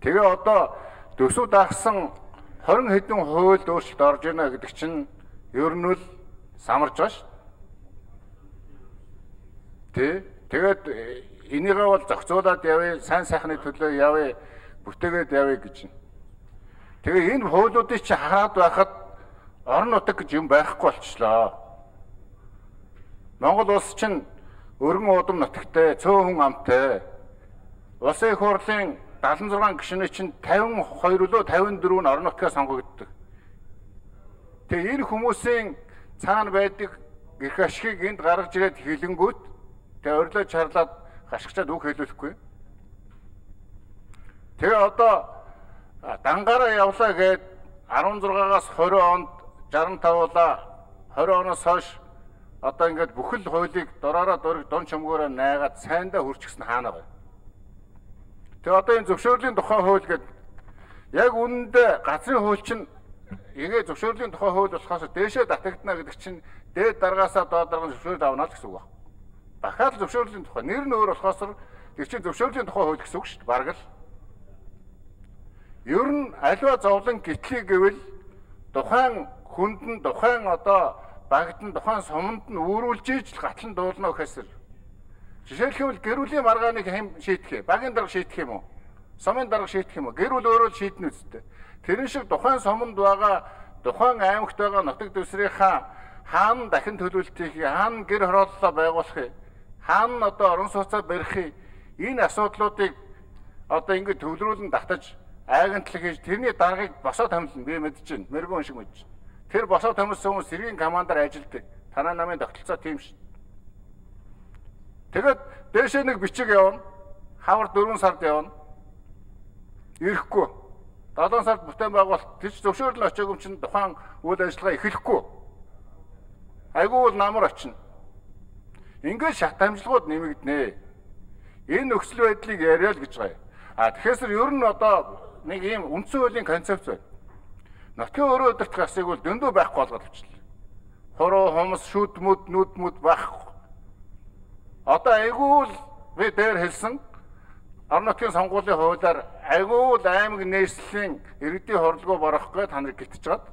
Тэгээ одоо төсөв дагсан 20 хэдэн хуульд өөрчлөлт орж ирнэ гэдэг чинь ер нь л самарж байгаа шүү. Тэгээд энийгээ бол зохицуулаад явъя, сайн сайхны төлөө явъя, бүтээгээд явъя гэж байна. Тэгээ энэ хуулиудыг чи хараад байхад орон нутаг гэж юм байхгүй болчихлоо. Монгол улс чинь өргөн удам нутагтай, цөөн хүн амтай. Улсын их хурлын 76 гишүүний чинь 52 лөө 54 нь орон нутгаа сонгогддог. Тэгээ энэ хүмүүсийн цаана байдаг эрх ашигыг энд гаргаж ирээд хилэнгүүт тэгээ орилоо чарлаад гашгичаад үг хэлүүлэхгүй. Тэгээ одоо дангаараа явлаа гээд 16-аас 20 онд 65-уулаа 20 оноос хойш одоо ингээд бүхэл хуулийг дороороо дон чөмгөөрөө найгаад сайндаа хүрчихсэн хаана байна. Тэгээ одоо энэ зөвшөөрлийн тухай хууль гэдэг яг үнэндээ газрын хууль чинь эгээ зөвшөөрлийн тухай хууль болохоос дээшээ татагдана гэдэг чинь дээд даргаасаа доод дарга зөвшөөрөл авна л гэсэн үг байна. Дахиад зөвшөөрлийн тухай нэр нь өөр болохоос тэр чинь зөвшөөрлийн тухай хууль гэсэн үг шүү дээ. Бараг л. Ер нь альва зовлон гитлий гэвэл тухайн хүнд нь тухайн одоо багт нь тухайн суманд нь үүрүүлж иж гатлан дуулна гэхээс жишээлбэл гэр бүлийн маргааныг хэм шийдэх, багийн дарга шийдэх юм уу? Сумын дарга шийдэх юм уу? Гэр бүл өөрөө л шийднэ үстэй. Тэрэн шиг тухайн суманд байгаа, тухайн аймагт байгаа нутаг дэвсгэрийнхаа хаана дахин төлөвлөлтийг, хаана гэр хорооллоо байгуулахыг, хаана одоо орон сууцаа барихыг, энэ асуудлуудыг одоо ингэ төвлөрүүлэн татаж айгантлаг хийж тэрний даргаыг босоод хамлна. Би мэдэж байна. Мэргэн шиг мэдэж байна. Тэр босоод хамлсан хүмүүс сэргийн командаар ажилтдаг. Танай намын тогтолцоо тийм шүү. Тэгээд дээшээ нэг бичиг явна. Хавар 4 сард явна. Ирэхгүй. 7 сард бүтээн байгуулалт тэр зөвшөөрөл очиог юм чинь тухайн үйл ажиллагаа эхлэхгүй. Айгүй бол намар очино. Ингээд шат амжилгууд нэмэгдэнэ. Энэ нөхцөл байдлыг яриа л гэж байгаа. Тэгэхээр ер нь одоо нэг ийм үндсэн хуулийн концепц байна. Нутгийн өөрөө өдөртөх асыг бол дөндөө байхгүй болгоод авчихлаа. Хуруу, хумс, шүд мүд, нүд мүд байхгүй. Одоо айгүй л би дээр хэлсэн орон нутгийн сонгуулийн хуулиар айгүй л аймаг нийслэлийн иргэдийн хорлогоо барахгүй таныг гитж чад.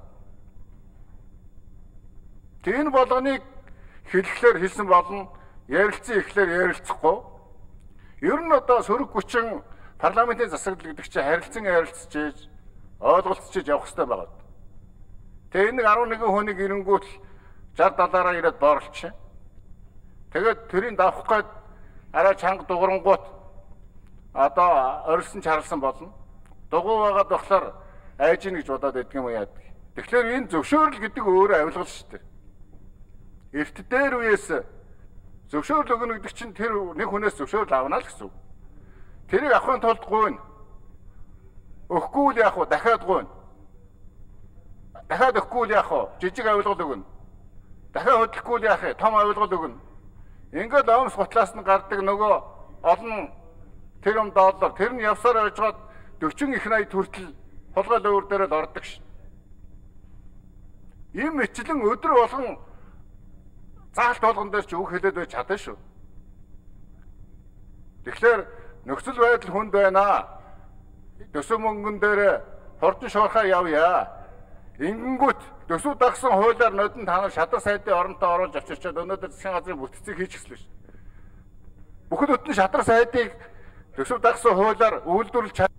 Тийм болгоныг хэлэхлээр хэлсэн болно. Ярилцсан ихлээр ярилцахгүй. Ер нь одоо сөрөг хүчин парламентын засаглал гэдэг чинь харилцан ярилцж ийж ойлголцож явах хэрэгтэй байгаа. Тэгээ энэ 11 хүнийг ирэнгүүт 60-70-аараа ирээд боорлчих. Тэгээд тэрийг давах гээд арай чанга дугрангуут одоо орилсон чарлсан болно. Дугуй байгаад болохоор айж ийн гэж бодоод байдаг юм яа. Тэгэхээр энэ зөвшөөрөл гэдэг өөрөө авилгал шүү дээ. Эрт дээр үеэс зөвшөөрөл өгнө гэдэг чинь тэр нэг хүнээс зөвшөөрөл авна л гэсэн үг. Тэрийг авахын тулд гуйна. Өгөхгүй л яах вэ? Дахиад гуйна. Дахиад өгөхгүй л яах вэ? Жижиг авилгал өгнө. Дахиад хөдлөхгүй л яах вэ? Том авилгал өгнө. Ингээд омс готлаас нь гардаг нөгөө олон тэрм доллар тэр нь явсаар ойжгаад 40 их 80 хүртэл хулгай луур дээр л ордог ш. Ийм мэтлэн өдөр болгон заалт болгон дээр ч үг хэлээд байж чадна шүү. Тэгэхээр нөхцөл байдал хүнд байна. Төсөв мөнгөн дээр хурдан шуурхаа явъя. Ингэнгүүт төсөв дагсан хуулиар нодон танаа шадар сайдын оронтой оруулж авчирчаад өнөөдөр засгийн газрын бүтцийг хийчихсэн шүү. Бүхэл бүтэн шадар сайдыг төсөв дагсан хуулиар үйлдвэрлэж